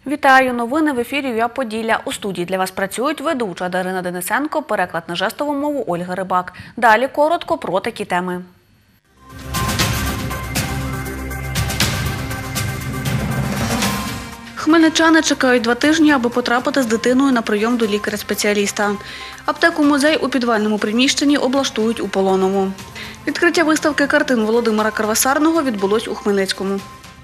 Вітаю! Новини в ефірі ЮА Поділля. У студії для вас працюють ведуча Дарина Денисенко, переклад на жестову мову Ольга Рибак. Далі коротко про такі теми. Хмельничани чекають 2 тижні, аби потрапити з дитиною на прийом до лікаря-спеціаліста. Аптеку-музей у підвальному приміщенні облаштують у Полонному. Відкриття виставки картин Володимира Кривосарного відбулось у Хмельницькому.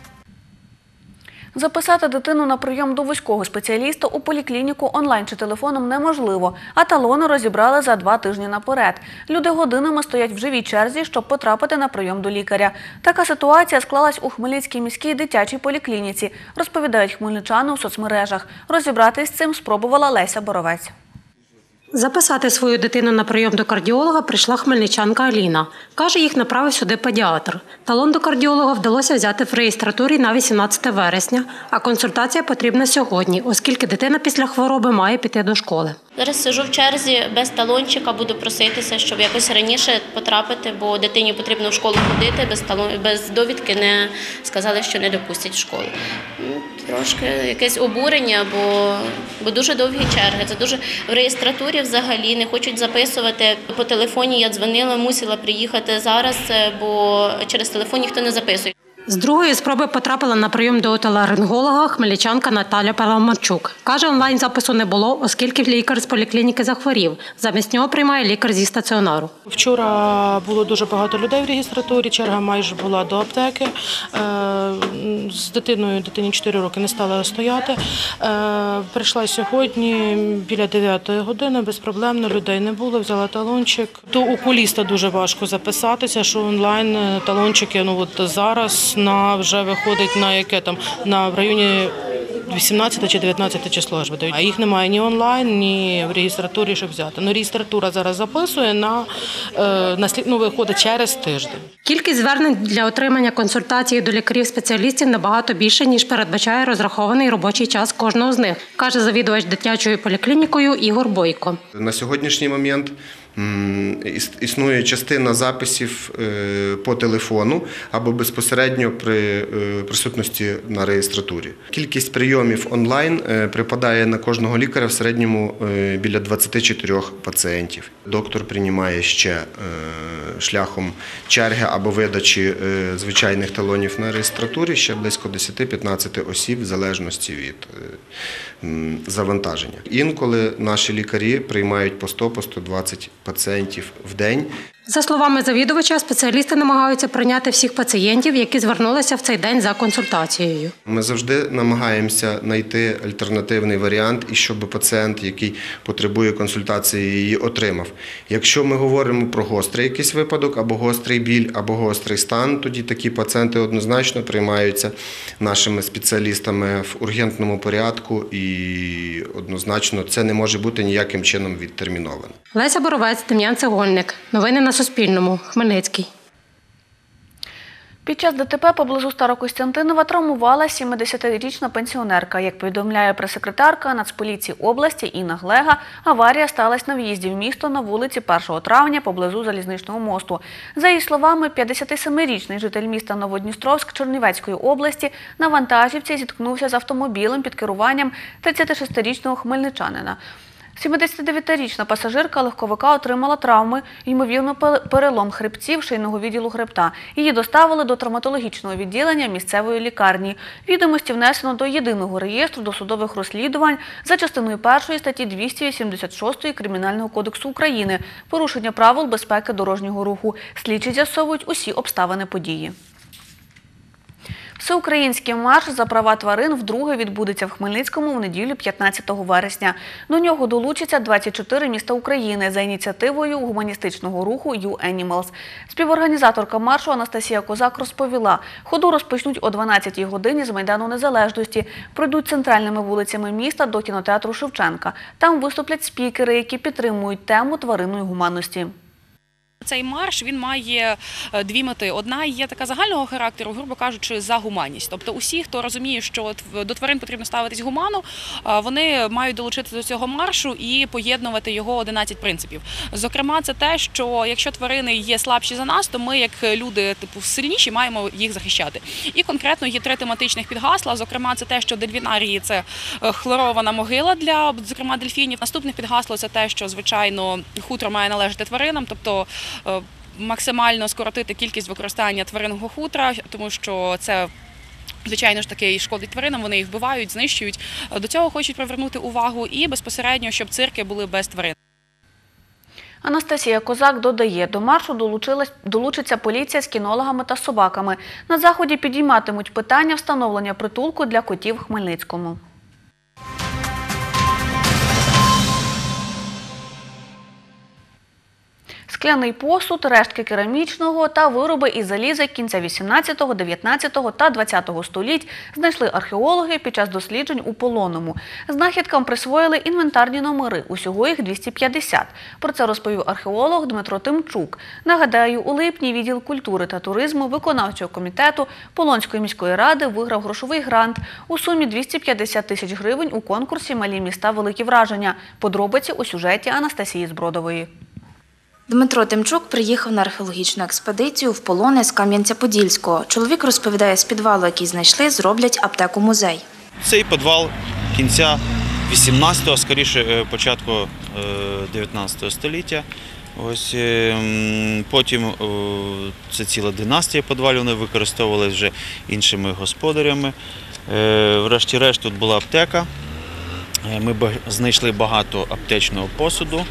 Записати дитину на прийом до вузького спеціаліста у поліклініку онлайн чи телефоном неможливо, а талони розібрали за 2 тижні наперед. Люди годинами стоять в живій черзі, щоб потрапити на прийом до лікаря. Така ситуація склалась у Хмельницькій міській дитячій поліклініці, розповідають хмельничани у соцмережах. Розібратись з цим спробувала Леся Боровець. Записати свою дитину на прийом до кардіолога прийшла хмельничанка Аліна. Каже, їх направив сюди педіатр. Талон до кардіолога вдалося взяти в реєстратурі на 18 вересня, а консультація потрібна сьогодні, оскільки дитина після хвороби має піти до школи. Зараз сиджу в черзі без талончика, буду проситися, щоб якось раніше потрапити, бо дитині потрібно в школу ходити, без довідки не сказали, що не допустять в школу. Трошки якесь обурення, бо дуже довгі черги. Це дуже в реєстратурі взагалі не хочуть записувати. По телефоні я дзвонила, мусила приїхати зараз, бо через телефон ніхто не записує. З другої спроби потрапила на прийом до отоларинголога хмельничанка Наталя Паламарчук. Каже, онлайн-запису не було, оскільки лікар з поліклініки захворів. Замість нього приймає лікар зі стаціонару. Вчора було дуже багато людей в реєстратурі, черга майже була до аптеки. З дитині 4 роки не стала стояти. Прийшла сьогодні біля 9 години, безпроблемно, людей не було, взяла талончик. До окуліста дуже важко записатися, що онлайн талончики, зараз вже виходить в районі 18 чи 19 число аж видають. А їх немає ні онлайн, ні в реєстратурі, щоб взяти. Реєстратура зараз записує, виходить через тиждень. Кількість звернень для отримання консультації до лікарів-спеціалістів набагато більше, ніж передбачає розрахований робочий час кожного з них, каже завідувач дитячою поліклінікою Ігор Бойко. На сьогоднішній момент існує частина записів по телефону або безпосередньо при присутності на реєстратурі. Кількість прийомів онлайн припадає на кожного лікаря в середньому біля 24 пацієнтів. Доктор приймає ще шляхом черги або видачі звичайних талонів на реєстратурі ще близько 10-15 осіб в залежності від завантаження. Інколи наші лікарі приймають по 100-120 пацієнтів в день. За словами завідувача, спеціалісти намагаються прийняти всіх пацієнтів, які звернулися в цей день за консультацією. Ми завжди намагаємося знайти альтернативний варіант, і щоб пацієнт, який потребує консультації, її отримав. Якщо ми говоримо про гострий якийсь випадок, або гострий біль, або гострий стан, тоді такі пацієнти однозначно приймаються нашими спеціалістами в ургентному порядку, і однозначно це не може бути ніяким чином відтерміновано. Леся Боровець, Дем'ян Цегольник. Новини на Суспільному. Хмельницький. Під час ДТП поблизу Старокостянтинова травмувала 70-річна пенсіонерка. Як повідомляє прес-секретарка Нацполіції області Інна Глега, аварія сталася на в'їзді в місто на вулиці 1 травня поблизу Залізничного мосту. За її словами, 57-річний житель міста Новодністровськ Чернівецької області на вантажівці зіткнувся з автомобілем під керуванням 36-річного хмельничанина. 79-річна пасажирка легковика отримала травми, ймовірно, перелом хребців шийного відділу хребта. Її доставили до травматологічного відділення місцевої лікарні. Відомості внесено до єдиного реєстру досудових розслідувань за частиною 1 статті 286 Кримінального кодексу України «Порушення правил безпеки дорожнього руху». Слідчі з'ясовують усі обставини події. Всеукраїнський марш за права тварин вдруге відбудеться в Хмельницькому в неділю 15 вересня. До нього долучаться 24 міста України за ініціативою гуманістичного руху «YouAnimals». Співорганізаторка маршу Анастасія Козак розповіла, ходу розпочнуть о 12-й годині з Майдану Незалежності, пройдуть центральними вулицями міста до кінотеатру Шевченка. Там виступлять спікери, які підтримують тему тваринної гуманності. Цей марш, він має дві мети. Одна є така загального характеру, грубо кажучи, за гуманність. Тобто усі, хто розуміє, що до тварин потрібно ставитись гуманно, вони мають долучитися до цього маршу і поєднувати його 11 принципів. Зокрема, це те, що якщо тварини є слабші за нас, то ми, як люди, сильніші, маємо їх захищати. І конкретно є 3 тематичних підгасла. Зокрема, це те, що дельфінарії – це хлорована могила для, зокрема, дельфінів. Наступне підгасло – це те, що, звичайно, хутро має належати тваринам, тобто максимально скоротити кількість використання тваринного хутра, тому що це, звичайно ж таки, шкодить тваринам, вони їх вбивають, знищують. До цього хочуть привернути увагу і безпосередньо, щоб цирки були без тварин. Анастасія Козак додає, до маршу долучиться поліція з кінологами та собаками. На заході підійматимуть питання встановлення притулку для котів в Хмельницькому. Скляний посуд, рештки керамічного та вироби із заліза кінця 18, 19 та 20 століть знайшли археологи під час досліджень у Полонному. Знахідкам присвоїли інвентарні номери, усього їх 250. Про це розповів археолог Дмитро Тимчук. Нагадаю, у липні відділ культури та туризму виконавчого комітету Полонської міської ради виграв грошовий грант у сумі 250 тисяч гривень у конкурсі «Малі міста. Великі враження». Подробиці у сюжеті Анастасії Збродової. Дмитро Тимчук приїхав на археологічну експедицію в Полони з Кам'янця-Подільського. Чоловік розповідає, з підвалу, який знайшли, зроблять аптеку-музей. Цей підвал кінця 18-го, скоріше початку 19 століття. Ось потім це ціла династія підвалів, вони використовували вже іншими господарями. Врешті-решт тут була аптека. Ми знайшли багато аптечного посуду.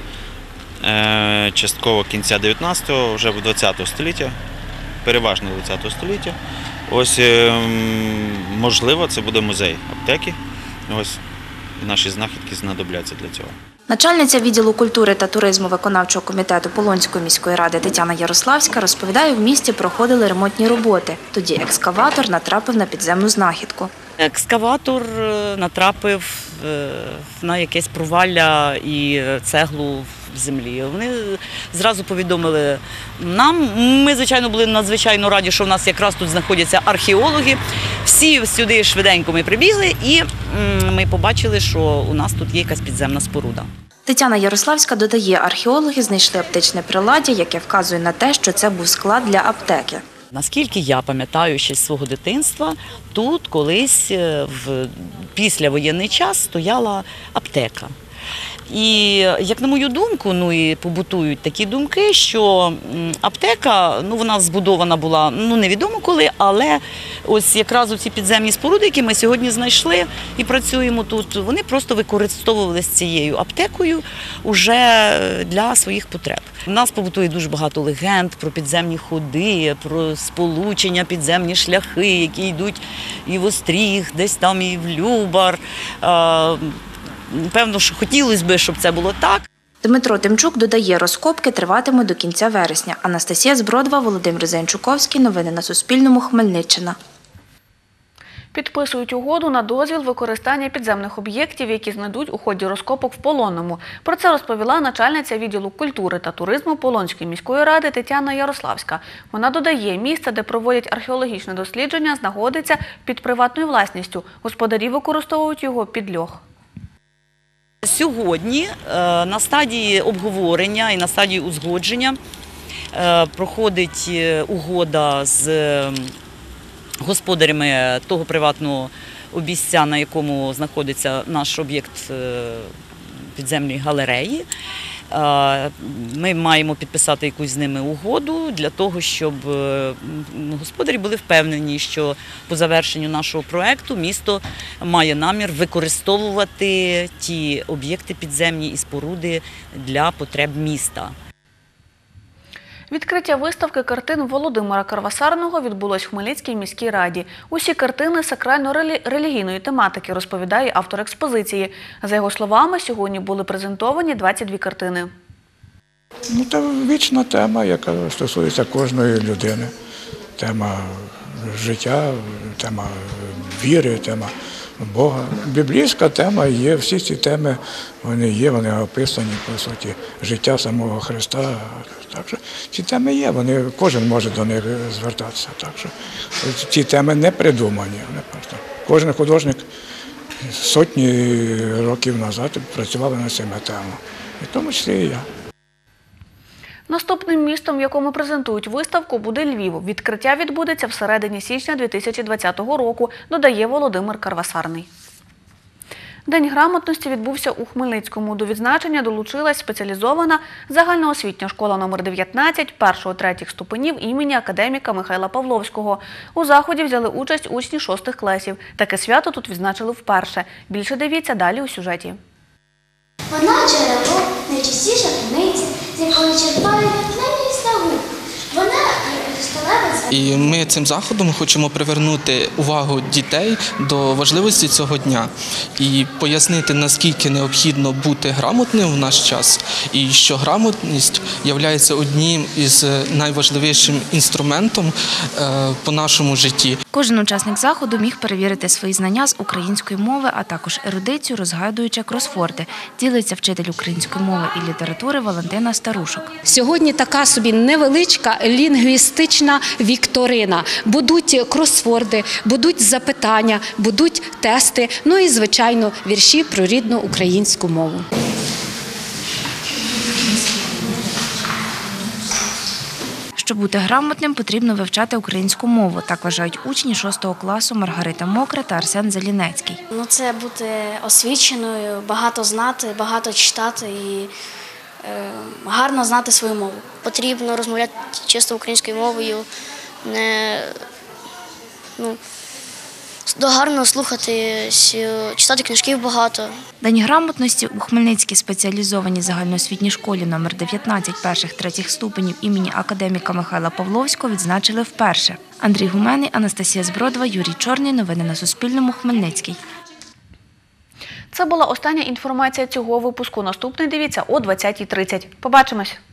Частково кінця 19-го, вже 20-го століття, переважно 20-го століття. Ось, можливо, це буде музей аптеки. Ось, наші знахідки знадобляться для цього. Начальниця відділу культури та туризму виконавчого комітету Полонської міської ради Тетяна Ярославська розповідає, в місті проходили ремонтні роботи. Тоді екскаватор натрапив на підземну знахідку. Екскаватор натрапив на якесь провалля і цеглу в землі. Вони зразу повідомили нам. Ми, звичайно, були надзвичайно раді, що в нас якраз тут знаходяться археологи. Всі сюди швиденько ми прибігли і ми побачили, що у нас тут є якась підземна споруда. Тетяна Ярославська додає, археологи знайшли аптечне приладдя, яке вказує на те, що це був склад для аптеки. Наскільки я пам'ятаю ще з свого дитинства, тут колись в післявоєнний час стояла аптека. І, як на мою думку, і побутують такі думки, що аптека, вона збудована була, невідомо коли, але ось якраз ці підземні споруди, які ми сьогодні знайшли і працюємо тут, вони просто використовувалися цією аптекою уже для своїх потреб. У нас побутує дуже багато легенд про підземні ходи, про сполучення, підземні шляхи, які йдуть і в Остріг, десь там і в Любар. Певно, що хотілося б, щоб це було так. Дмитро Тимчук додає, розкопки триватимуть до кінця вересня. Анастасія Збродова, Володимир Зайчуковський. Новини на Суспільному. Хмельниччина. Підписують угоду на дозвіл використання підземних об'єктів, які знайдуть у ході розкопок в Полонному. Про це розповіла начальниця відділу культури та туризму Полонської міської ради Тетяна Ярославська. Вона додає, місце, де проводять археологічне дослідження, знаходиться під приватною власністю. Господарі використовують його під льох. Сьогодні на стадії обговорення і на стадії узгодження проходить угода з господарями того приватного обійстя, на якому знаходиться наш об'єкт підземної галереї. Ми маємо підписати якусь з ними угоду для того, щоб господарі були впевнені, що по завершенню нашого проєкту місто має намір використовувати ті об'єкти підземні і споруди для потреб міста. Відкриття виставки картин Володимира Карвасарного відбулось в Хмельницькій міській раді. Усі картини сакрально-релігійної тематики, розповідає автор експозиції. За його словами, сьогодні були презентовані 22 картини. Це вічна тема, яка стосується кожної людини. Тема життя, тема віри, тема Бога. Біблійська тема є, всі ці теми вони є, вони описані, по суті, життя самого Христа. Так що ці теми є, кожен може до них звертатися. Так що ці теми не придумані. Кожен художник сотні років назад працював над цими темами, в тому числі і я. Наступним містом, в якому презентують виставку, буде Львів. Відкриття відбудеться всередині січня 2020 року, додає Володимир Карвасарний. День грамотності відбувся у Хмельницькому. До відзначення долучилась спеціалізована загальноосвітня школа номер 19 1-3 ступенів імені академіка Михайла Павловського. У заході взяли участь учні 6 класів. Таке свято тут відзначили вперше. Більше дивіться далі у сюжеті. Вона джерело, найчастіша криниця, з якої черпають натхнення і снагу. Вона як кришталева зв'язка. І ми цим заходом хочемо привернути увагу дітей до важливості цього дня і пояснити, наскільки необхідно бути грамотним в наш час, і що грамотність є одним із найважливішим інструментом по нашому житті. Кожен учасник заходу міг перевірити свої знання з української мови, а також ерудицію, розгадуючи кросворди. Ділиться вчитель української мови і літератури Валентина Старушок. Сьогодні така собі невеличка лінгвістична вікторина. Будуть кросворди, будуть запитання, будуть тести, ну і, звичайно, вірші про рідну українську мову. Щоб бути грамотним, потрібно вивчати українську мову. Так вважають учні 6 класу Маргарита Мокра та Арсен Залінецький. Це бути освіченою, багато знати, багато читати і гарно знати свою мову. Потрібно розмовляти чисто українською мовою, гарно слухати, читати книжків багато. День грамотності у Хмельницькій спеціалізованій загальноосвітній школі номер 19 1-3 ступенів імені академіка Михайла Павловського відзначили вперше. Андрій Гуменний, Анастасія Збродова, Юрій Чорний. Новини на Суспільному. Хмельницький. Це була остання інформація цього випуску. Наступний дивіться о 20:30. Побачимось!